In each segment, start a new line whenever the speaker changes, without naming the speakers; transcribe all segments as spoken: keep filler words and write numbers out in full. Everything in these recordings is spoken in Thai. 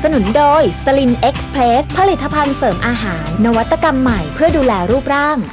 สนุนโดยสลินเอ็กซ์เพรสผลิตภัณฑ์เสริมอาหารนวัตกรรมใหม่เพื่อดูแลรูปร่าง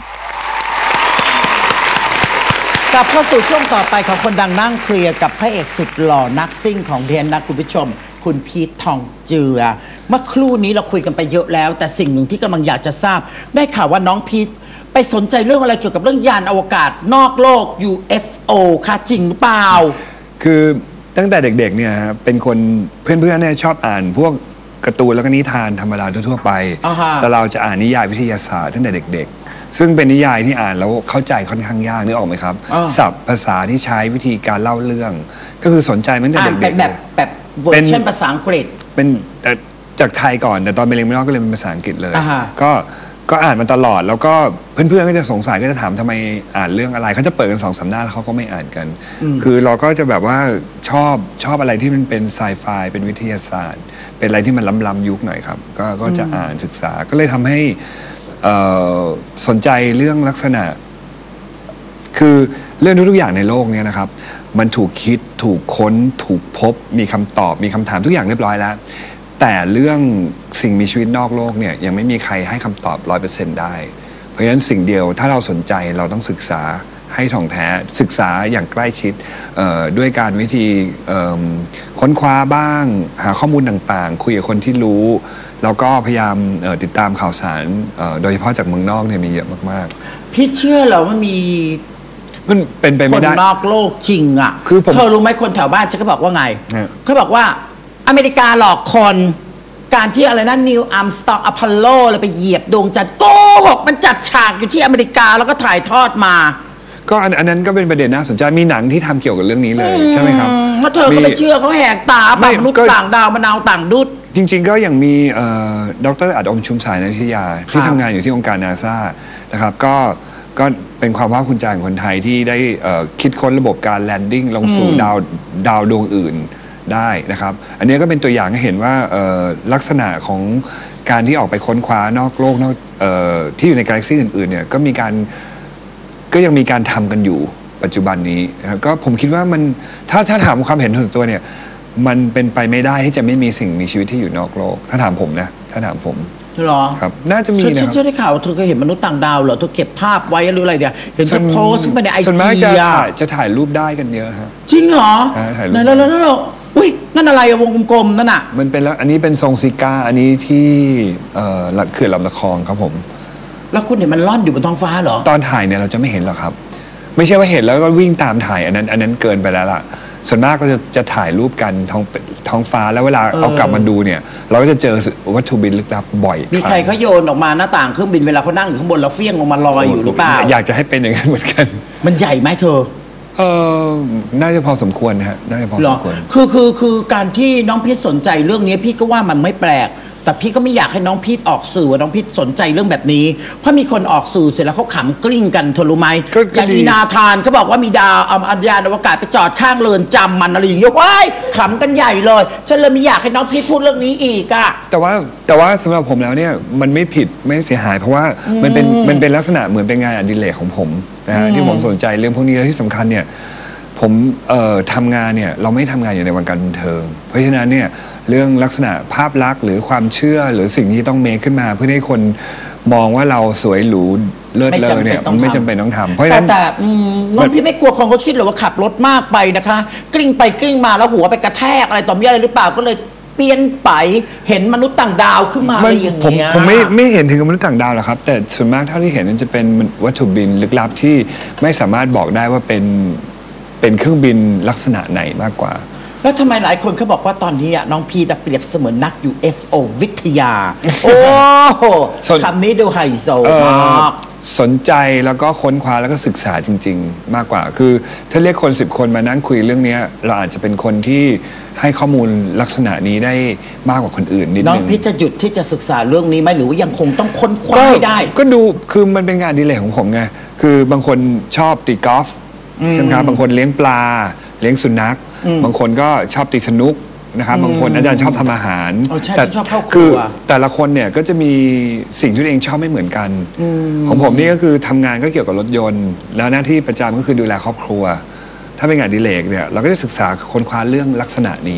กลับเข้าสู่ช่วงต่อไปของคนดังนั่งเคลียร์กับพระเอกสุดหล่อนักซิ่งของเรียนนะคุณผู้ชมคุณพีททองเจือเมื่อครู่นี้เราคุยกันไปเยอะแล้วแต่สิ่งหนึ่งที่กำลังอยากจะทราบได้ข่าวว่าน้องพีทไปสนใจเรื่องอะไรเกี่ยวกับเรื่องยานอวกาศนอกโลก ยู เอฟ โอ ค่ะจริงหรือเปล่า
คือตั้งแต่เด็กๆเนี่ยเป็นคนเพื่อนๆเนี่ยชอบอ่านพวกการ์ตูนแล้วก็นิทานธรรมดาทั่วๆไป
uh-huh.
แต่เราจะอ่านนิยายวิทยาศาสตร์ตั้งแต่เด็กๆซึ่งเป็นนิยายที่อ่านแล้วเข้าใจค่อนข้างยากนึกออกไหมครับ uh-huh. ศัพท์ภาษาที่ใช้วิธีการเล่าเรื่องก็คือสนใจตั้งแต่เด็กๆ
แบบแบบเวอร์ชันภาษาอังกฤษ
เป็นจากไทยก่อนแต่ตอนไปเรียนเมืองนอกก็เรียนเป็นภาษาอังกฤษเลย
uh-huh.
ก็ก็อ่านมาตลอดแล้วก็เพื่อนๆก็จะสงสัยก็จะถามทำไมอ่านเรื่องอะไรเขาจะเปิดกันสองสามหน้าแล้วเขาก็ไม่อ่านกันคือเราก็จะแบบว่าชอบชอบอะไรที่มันเป็นไซไฟเป็นวิทยาศาสตร์เป็นอะไรที่มันล้ำๆยุคหน่อยครับก็ก็จะอ่านศึกษาก็เลยทำให้สนใจเรื่องลักษณะคือเรื่องทุกๆอย่างในโลกนี้นะครับมันถูกคิดถูกค้นถูกพบมีคำตอบมีคำถามทุกอย่างเรียบร้อยแล้วแต่เรื่องสิ่งมีชีวิตนอกโลกเนี่ยยังไม่มีใครให้คำตอบ ร้อยเปอร์เซ็นต์ ได้เพราะฉะนั้นสิ่งเดียวถ้าเราสนใจเราต้องศึกษาให้ถ่องแท้ศึกษาอย่างใกล้ชิดด้วยการวิธีค้นคว้าบ้างหาข้อมูลต่างๆคุยกับคนที่รู้แล้วก็พยายามติดตามข่าวสารโดยเฉพาะจากเมืองนอกเนี่ยมีเยอะมาก
ๆพี่เชื่อเหรอว่ามี
มันเป็นไปไม่ได้
คนนอกโลกจริงอ่ะคือเธอรู้ไหมคนแถวบ้านฉันก็บอกว่าไงเขาบอกว่าอเมริกาหลอกคนการที่อะไรนะนิวอัมสตองอพอลโลเลยไปเหยียบดวงจันทร์โกหกมันจัดฉากอยู่ที่อเมริกาแล้วก็ถ่ายทอดมา
ก็อันนั้นก็เป็นประเด็นน่าสนใจมีหนังที่ทำเกี่ยวกับเรื่องนี้เลยใช่ไหมครับ
เพราะเธอก็ไม่เชื่อเขาแหกตาปากมนุษย์ต่างดาวมะนาวต่างดุด
จริงๆก็อย่างมีดร.อัดอมชุมสายนันทิยาที่ทำงานอยู่ที่องค์การนาซานะครับก็ก็เป็นความภาคภูมิใจของคนไทยที่ได้คิดค้นระบบการแลนดิ้งลงสู่ดาวดาวดวงอื่นได้นะครับอันนี้ก็เป็นตัวอย่างให้เห็นว่าลักษณะของการที่ออกไปค้นคว้านอกโลกนอกที่อยู่ในกาแล็กซี่อื่นๆเนี่ยก็มีการก็ยังมีการทำกันอยู่ปัจจุบันนี้นะครับก็ผมคิดว่ามันถ้าถ้าถามความเห็นส่วนตัวเนี่ยมันเป็นไปไม่ได้ที่จะไม่มีสิ่งมีชีวิตที่อยู่นอกโลกถ้าถามผมนะถ้าถามผม
หรอ
ครับน่าจะมีนะครับ
ฉันได้ข่าวเธอเคยเห็นมนุษย์ต่างดาวเหรอเธอเก็บภาพไว้หรืออะไรเดี๋ยวเห็นเธอโพสต์ขึ้นไปในไอจี
อ่ะจะถ่ายรูปได้กันเยอะฮะ
จริงเหรอนั่นแล้วแล้วแล้วอุ้ยนั่นอะไรวงกลมๆนั่นอ่ะ
มันเป็นแล้วอันนี้เป็นทรงซิก้าอันนี้ที่เขื่อนลำตะคองครับผม
แล้วคุณเห็นมันล่อนอยู่บนท้องฟ้าเหรอ
ตอนถ่ายเนี่ยเราจะไม่เห็นหรอกครับไม่ใช่ว่าเห็นแล้วก็วิ่งตามถ่ายอันนั้นอันนั้นเกินไปแล้วล่ะส่วนมากก็จะจะถ่ายรูปกันท้องท้องฟ้าแล้วเวลาเอากลับมาดูเนี่ยเราก็จะเจอวัตถุบินลึกลับบ่อย
มีใครเขาโยนออกมาหน้าต่างเครื่องบินเวลาเขานั่งอยู่ข้างบนแล้วเฟี้ยงลงมาลอยอยู่หรือเปล่า
อยากจะให้เป็นอย่างนั้นเหมือนกัน
มันใหญ่ไหมเธอ
เออน่าจะพอสมควรฮะน่าจะพอสมควร
คือคือคือการที่น้องพีทสนใจเรื่องนี้พี่ก็ว่ามันไม่แปลกแต่พี่ก็ไม่อยากให้น้องพีทออกสื่อว่าน้องพีทสนใจเรื่องแบบนี้เพราะมีคนออกสื่อเสร็จแล้วเขาขำกลิ้งกันเธอรู้ไหมอย่างอีนาธานเขาบอกว่ามีดาวเอายานอวกาศไปจอดข้างเรือนจำมันอะไรอย่างเงี้ยว้ายขำกันใหญ่เลยฉันเลยไม่อยากให้น้องพีทพูดเรื่องนี้อีกอะ
แต่ว่าแต่ว่าสำหรับผมแล้วเนี่ยมันไม่ผิดไม่เสียหายเพราะว่ามันเป็นมันเป็นลักษณะเหมือนเป็นงานอดิเรกของผมนะฮะที่ผมสนใจเรื่องพวกนี้และที่สำคัญเนี่ยผมเอ่อทำงานเนี่ยเราไม่ทำงานอยู่ในวงการบันเทิงเพราะฉะนั้นเนี่ยเรื่องลักษณะภาพลักษณ์หรือความเชื่อหรือสิ่งที่ต้องเมคขึ้นมาเพื่อให้คนมองว่าเราสวยหรูเลิศเลอเนี่ยมันไม่จำเป็นต้องทำเพราะฉะนั้น
แต่น้องพี่ไม่กลัวคนเขาคิดหรอว่าขับรถมากไปนะคะกลิ้งไปกลิ้งมาแล้วหัวไปกระแทกอะไรต่อมีอะไรหรือเปล่าก็เลยเปลี่ยนไปเห็นมนุษย์ต่างดาวขึ้นมาอะไรอย่างเงี้ย
ผมไม่ไม่เห็นถึงมนุษย์ต่างดาวหรอกครับแต่ส่วนมากเท่าที่เห็นมันจะเป็นวัตถุบินลึกลับที่ไม่สามารถบอกได้ว่าเป็นเป็นเครื่องบินลักษณะไหนมากกว่า
แล้วทำไมหลายคนเขาบอกว่าตอนนี้น้องพีเปรียบเสมือนนัก ยู เอฟ โอ วิทยาโอ้โหคำนี้ดูไฮโซมาก
สนใจแล้วก็ค้นคว้าแล้วก็ศึกษาจริงๆมากกว่าคือถ้าเรียกคนสิบคนมานั่งคุยเรื่องนี้เราอาจจะเป็นคนที่ให้ข้อมูลลักษณะนี้ได้มากกว่าคนอื่นนิดนึงน้อง
พีจะหยุดที่จะศึกษาเรื่องนี้ไหมหรือว่ายังคงต้องค้นคว้าให้ได้
ก็ดูคือมันเป็นงานอดิเรกของผมไงคือบางคนชอบตีกอล์ฟใช่ไหมครับบางคนเลี้ยงปลาเลี้ยงสุนัขบางคนก็ชอบตีสนุกนะครับบางคนอาจารย์ชอบทำอาหาร
แต่
คือแต่ละคนเนี่ยก็จะมีสิ่งที่ตัวเองชอบไม่เหมือนกันของผมนี่ก็คือทำงานก็เกี่ยวกับรถยนต์แล้วหน้าที่ประจำก็คือดูแลครอบครัวถ้าเป็นงานอดิเรกเนี่ยเราก็จะศึกษาค้นคว้าเรื่องลักษณะนี้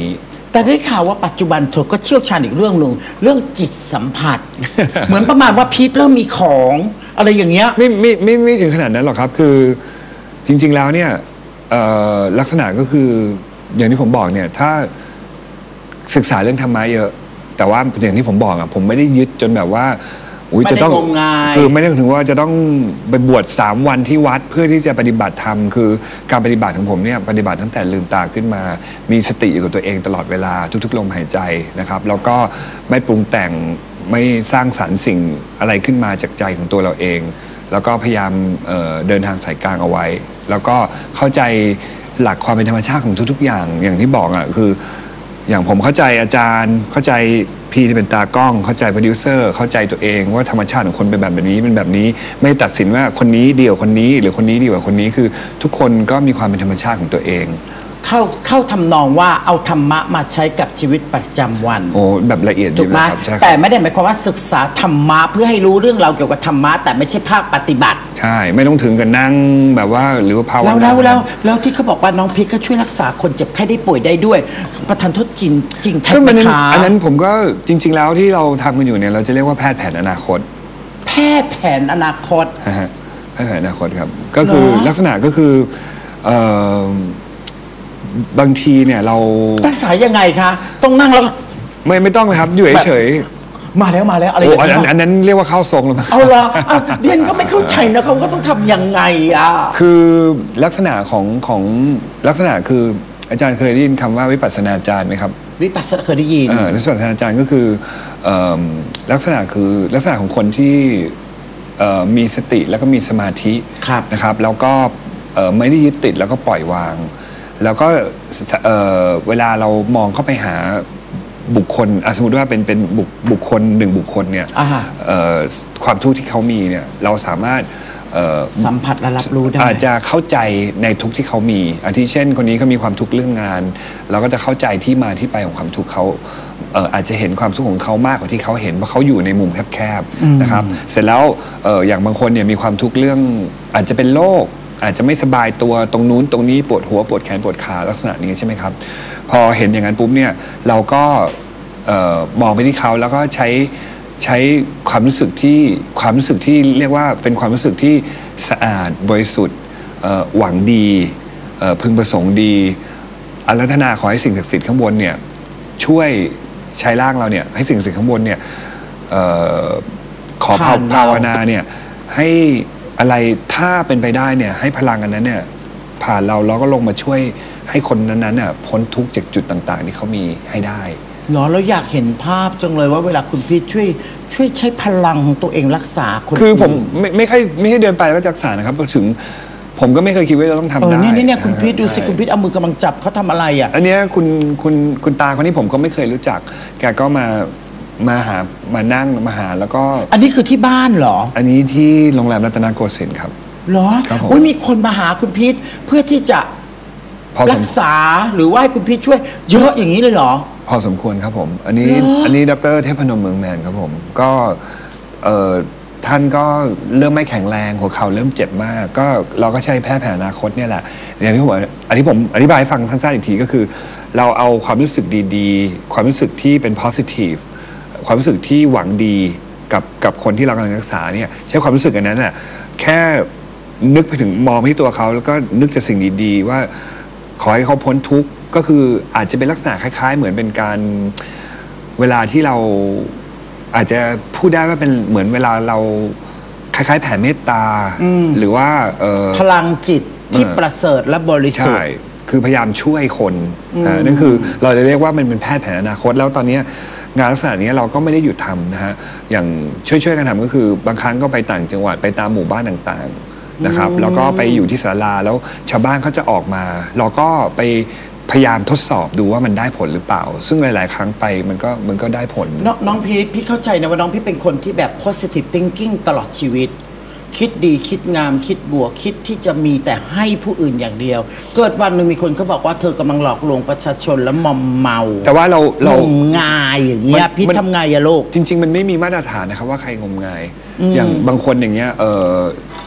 แต่ได้ข่าวว่าปัจจุบันเธอก็เชี่ยวชาญอีกเรื่องหนึ่งเรื่องจิตสัมผัส เหมือนประมาณว่าพีทเริ่มมีของอะไรอย่างเงี้ย
ไม่ไม่ไม่ไม่ถึงขนาดนั้นหรอกครับคือจริงๆแล้วเนี่ยลักษณะก็คืออย่างที่ผมบอกเนี่ยถ้าศึกษาเรื่องธรรมะเยอะแต่ว่าอย่างที่ผมบอกอ่ะผมไม่ได้ยึดจนแบบว่าอุ้ยจะต้องคือไม่ได้ถึงว่าจะต้องไปบวชสามวันที่วัดเพื่อที่จะปฏิบัติธรรมคือการปฏิบัติของผมเนี่ยปฏิบัติตั้งแต่ลืมตาขึ้นมามีสติอยู่กับตัวเองตลอดเวลาทุกๆลมหายใจนะครับแล้วก็ไม่ปรุงแต่งไม่สร้างสรรค์สิ่งอะไรขึ้นมาจากใจของตัวเราเองแล้วก็พยายามเอ่อเดินทางสายกลางเอาไว้แล้วก็เข้าใจหลักความเป็นธรรมชาติของทุกๆอย่างอย่างที่บอกอ่ะคืออย่างผมเข้าใจอาจารย์เข้าใจพี่ที่เป็นตากล้องเข้าใจโปรดิวเซอร์เข้าใจตัวเองว่าธรรมชาติของคนเป็นแบบนี้เป็นแบบนี้ไม่ตัดสินว่าคนนี้เดียวคนนี้หรือคนนี้ดีกว่าคนนี้คือทุกคนก็มีความเป็นธรรมชาติของตัวเอง
เข้าเข้าทำนองว่าเอาธรรมะมาใช้กับชีวิตประจำวัน
โอ้แบบละเอียด
ถูกไหมแต่ไม่ได้หมายความว่าศึกษาธรรมะเพื่อให้รู้เรื่องราวเกี่ยวกับธรรมะแต่ไม่ใช่ภาคปฏิบัติ
ใช่ไม่ต้องถึงกับนั่งแบบว่าหรือว่าภาวนา
แล้วแล้วแล้วแล้วที่เขาบอกว่าน้องพีก็ช่วยรักษาคนเจ็บไข้ได้ป่วยได้ด้วยประทานโทษจริงจริงแท้ไหมคะ
อันนั้นผมก็จริงๆแล้วที่เราทำกันอยู่เนี่ยเราจะเรียกว่าแพทย์แผนอนาคต
แพทย์แผนอนาคต
แพทย์แผนอนาคตครับก็คือลักษณะก็คือบางทีเนี่ยเรา
รักษายังไงคะต้องนั่งแล้ว
ไม่ไม่ต้องเลยครับอยู่เฉย
มาแล้วมาแล้วอะไรอย่าง
เงี้ยอันนั้นเรียกว่าเข้าทรงแล้วมั้ง
เอาละเรียนก็ไม่เข้าใจนะเขาก็ต้องทำยังไงอ่ะ
คือลักษณะของของลักษณะคืออาจารย์เคยได้ยินคำว่าวิปัสสนาจารย์ไหมครับ
วิปัสสนาเคยได้ยิน
วิปัสสนาจารย์ก็คือลักษณะคือลักษณะของคนที่มีสติแล้วก็มีสมาธินะครับแล้วก็ไม่ได้ยึดติดแล้วก็ปล่อยวางแล้วก็เเวลาเรามองเข้าไปหาบุคคลสมมติว่าเป็นเป็นบุคบุคคลหนึ่งบุคคลเนี่ยความทุกข์ที่เขามีเนี่ยเราสามารถ
สัมผัสและรับรู้ได้
อาจจะเข้าใจในทุกข์ที่เขามีอาทิเช่นคนนี้เขามีความทุกข์เรื่องงานเราก็จะเข้าใจที่มาที่ไปของความทุกข์เขาอาจจะเห็นความทุกข์ของเขามากกว่าที่เขาเห็นเพราะเขาอยู่ในมุมแคบๆนะครับเสร็จแล้วอย่างบางคนเนี่ยมีความทุกข์เรื่องอาจจะเป็นโรคอาจจะไม่สบายตัวตรงนู้นตรงนี้ปวดหัวปวดแขนปวดขาลักษณะนี้ใช่ไหมครับพอเห็นอย่างนั้นปุ๊บเนี่ยเราก็มองไปที่เขาแล้วก็ใช้ใช้ความรู้สึกที่ความรู้สึกที่เรียกว่าเป็นความรู้สึกที่สะอาดบริสุทธิ์หวังดีพึงประสงค์ดีอาราธนาขอให้สิ่งศักดิ์สิทธิ์ข้างบนเนี่ยช่วยใช้ร่างเราเนี่ยให้สิ่งศักดิ์สิทธิ์ข้างบนเนี่ยขอภาวนาเนี่ยให้อะไรถ้าเป็นไปได้เนี่ยให้พลังอันนั้นเนี่ยผ่านเราแล้วก็ลงมาช่วยให้คนนั้นๆเนี่ยพ้นทุกข์จากจุดต่างๆที่เขามีให้ได้
เนาะแล้วอยากเห็นภาพจังเลยว่าเวลาคุณพีทช่วยช่วยใช้พลังของตัวเองรักษาคน
คือผมไม่ไม่ค่อยไม่ให้เดินไปแล้วก็รักษานะครับถึงผมก็ไม่เคยคิดว่าจะต้องทำได้
เนี่ยเนี่ยคุณพีทดูสิคุณพีทเอามือกำลังจับเขาทำอะไรอ่ะ
อันนี้คุณคุณคุณตาคนนี้ผมก็ไม่เคยรู้จักแกก็มามาหามานั่งมาหาแล้วก็
อันนี้คือที่บ้านเหรอ
อันนี้ที่โรงแรมรัตนโกสินทร์ครับ
เหรอโอ้ยมีคนมาหาคุณพีทเพื่อที่จะรักษาหรือว่าให้คุณพีทช่วยเยอะอย่างนี้เลยเหรอ
พอสมควรครับผมอันนี้อันนี้ดร.เทพนมเมืองแมนครับผมก็เอ่อท่านก็เริ่มไม่แข็งแรงหัวเข่าเริ่มเจ็บมากก็เราก็ใช้แพทย์แผนอนาคตเนี่ยแหละอย่างที่ผมอันนี้ผมอธิบายให้ฟังสั้นๆอีกทีก็คือเราเอาความรู้สึกดีๆความรู้สึกที่เป็น positive ความรู้สึกที่หวังดีกับกับคนที่เรากำลังรักษาเนี่ยใช้ความรู้สึกอันนั้นแหละแค่นึกไปถึงมองไปที่ตัวเขาแล้วก็นึกแต่สิ่งดีๆว่าขอให้เขาพ้นทุกข์ก็คืออาจจะเป็นลักษณะคล้ายๆเหมือนเป็นการเวลาที่เราอาจจะพูดได้ว่าเป็นเหมือนเวลาเราคล้ายๆแผ่เมตตาหรือว่า
พลังจิตที่ประเสริฐและบริสุทธิ์ใช่
คือพยายามช่วยคนนั่นคือเราจะเรียกว่ามันเป็นแพทย์แผนอนาคตแล้วตอนนี้งานลักษณะนี้เราก็ไม่ได้หยุดทำนะฮะอย่างช่วยๆกันทำก็คือบางครั้งก็ไปต่างจังหวัดไปตามหมู่บ้านต่างๆนะครับแล้วก็ไปอยู่ที่ศาลาแล้วชาวบ้านเขาจะออกมาเราก็ไปพยายามทดสอบดูว่ามันได้ผลหรือเปล่าซึ่งหลายๆครั้งไปมันก็มันก็ได้ผล
นน้องพีทพี่เข้าใจนะว่าน้องพี่เป็นคนที่แบบ positive thinking ตลอดชีวิตคิดดีคิดงามคิดบวกคิดที่จะมีแต่ให้ผู้อื่นอย่างเดียวเกิดวันหนึ่งมีคนเขาบอกว่าเธอกำลังหลอกลวงประชาชนแล้วมอมเมา
แต่ว่าเราเรา
งมงายอย่างเงี้ยพี่ทำไงอะลูก
จริงๆมันไม่มีมาตรฐานนะครับว่าใครงมงายอย่างบางคนอย่างเงี้ยเออ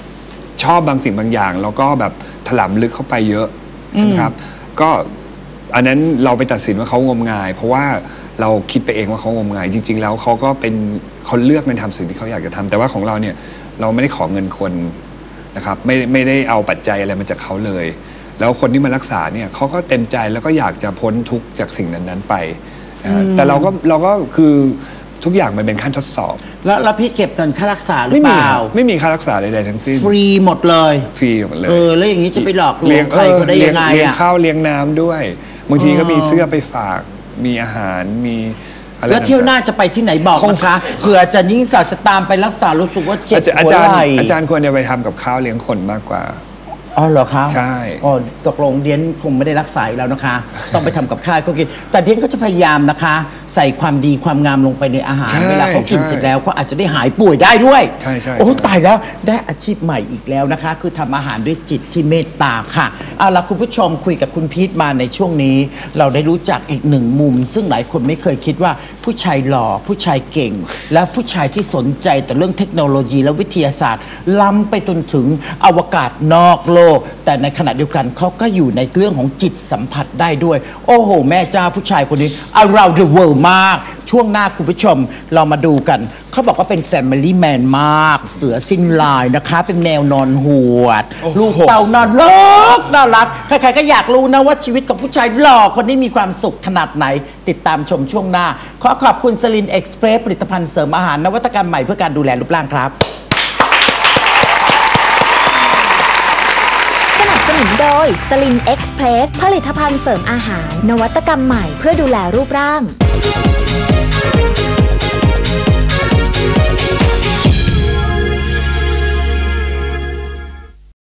ชอบบางสิ่งบางอย่างแล้วก็แบบถลำลึกเข้าไปเยอะใช่ไหมครับก็อันนั้นเราไปตัดสินว่าเขางมงายเพราะว่าเราคิดไปเองว่าเขางมงายจริงๆแล้วเขาก็เป็นเขาเลือกในทำสิ่งที่เขาอยากจะทำแต่ว่าของเราเนี่ยเราไม่ได้ขอเงินคนนะครับไม่ไม่ได้เอาปัจจัยอะไรมาจากเขาเลยแล้วคนที่มารักษาเนี่ยเขาก็เต็มใจแล้วก็อยากจะพ้นทุกข์จากสิ่งนั้นๆไปนะแต่เราก็เราก็คือทุกอย่างมันเป็นขั้นทดสอบ
แล้วแล้วพี่เก็บเงินค่ารักษาหรือเปล่า
ไม่มีค่ารักษาใดๆทั้งสิ้น
ฟรีหมดเลย
ฟรีหมดเลย
เออแล้วอย่างนี้จะไปหลอกลวงใครก็ได้ยังไง
เลี้ยงข้าวเลี้ยงน้ำด้วยบางทีก็มีเสื้อไปฝากมีอาหารมี
แล้วเที่ยวหน้าจะไปที่ไหนบอกนะคะเผื่ออาจารย์ยิ่งศักดิ์จะตามไปรักษารู้สึกว่าเจ็บหัวไหล่
อาจารย์ควรจะไปทำกับข้าวเลี้ยงคนมากกว่า
อ๋อเหรอคะ
ใช่
อ๋อตกลงเดียนคงไม่ได้รักษาแล้วนะคะต้องไปทำกับข้าวเขากินแต่เดียนก็จะพยายามนะคะใส่ความดีความงามลงไปในอาหารเวลาเขากินเสร็จแล้วเขาอาจจะได้หายป่วยได้ด้วย
ใช่ใช่
โอ้ตายแล้วได้อาชีพใหม่อีกแล้วนะคะคือทำอาหารด้วยจิตที่เมตตาค่ะเอาล่ะคุณผู้ชมคุยกับคุณพีทมาในช่วงนี้เราได้รู้จักอีกหนึ่งมุมซึ่งหลายคนไม่เคยคิดว่าผู้ชายหล่อผู้ชายเก่งและผู้ชายที่สนใจแต่เรื่องเทคโนโลยีและวิทยาศาสตร์ล้ำไปจนถึงอวกาศนอกโลกแต่ในขณะเดียวกันเขาก็อยู่ในเรื่องของจิตสัมผัสได้ด้วยโอ้โหแม่เจ้าผู้ชายคนนี้ around the world มากช่วงหน้าคุณผู้ชมเรามาดูกันเขาบอกว่าเป็น family man มากเสือสิ้นลายนะคะเป็นแมวนอนหวดลูกเต่านอนรักน่ารักใครๆก็อยากรู้นะว่าชีวิตของผู้ชายหล่อคนนี้มีความสุขขนาดไหนติดตามชมช่วงหน้าขอขอบคุณสลินเอ็กซ์เพรสผลิตภัณฑ์เสริมอาหารนวัตกรรมใหม่เพื่อการดูแลรูปร่างครับ
สนุนโดยสลินเอ็กซ์เพรสผลิตภัณฑ์เสริมอาหารนวัตกรรมใหม่เพื่อดูแลรูปร่าง